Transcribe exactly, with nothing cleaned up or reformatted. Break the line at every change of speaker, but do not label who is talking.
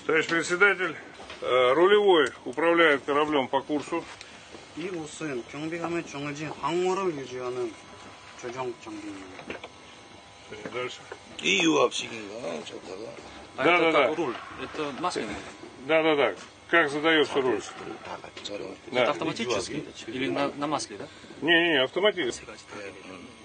Товарищ председатель, рулевой управляет кораблем по курсу.
이 옷은 경비감에 정해진 항모를 유지하는 조정 장비입니다.
Дальше.
И юапсигинга, что-то.
А
Да,
это
да,
как
да.
руль? Это масляный?
Да, да, да. Как задается руль?
Это
Да.
автоматически? Или на, на масле, да?
Не, не, не, автоматически.
세 가지 다.